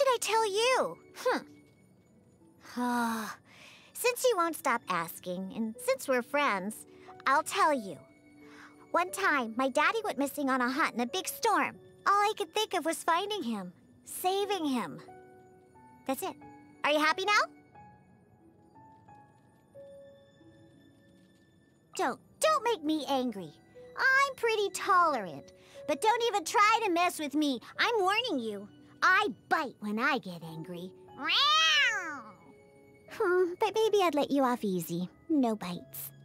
should I tell you? Since you won't stop asking, and since we're friends, I'll tell you. One time, my daddy went missing on a hunt in a big storm. All I could think of was finding him, saving him. That's it. Are you happy now? Don't make me angry. I'm pretty tolerant, but don't even try to mess with me. I'm warning you. I bite when I get angry. But maybe I'd let you off easy. No bites.